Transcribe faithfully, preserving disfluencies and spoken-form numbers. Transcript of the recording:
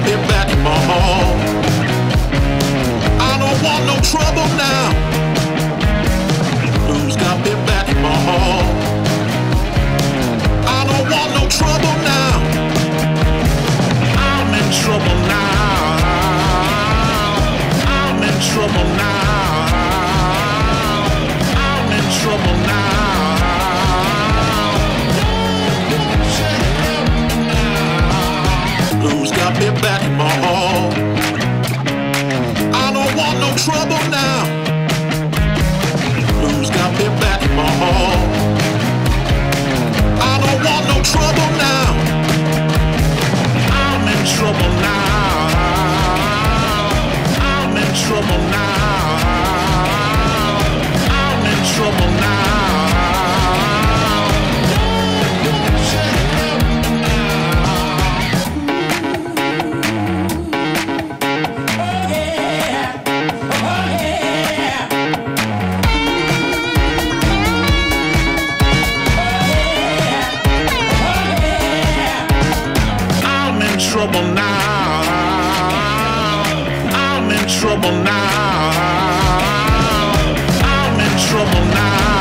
me back in my home? I don't want no trouble now. Who's got me back in my home? I don't want no trouble now. I'm in trouble now. I'm in trouble now. I'm in trouble now. Who's got me back in my home? I don't want no trouble now. Who's got me back in my home? I don't want no trouble now. I'm in trouble now. I'm in trouble now. I'm in trouble now. Trouble now. I'm in trouble now. I'm in trouble now.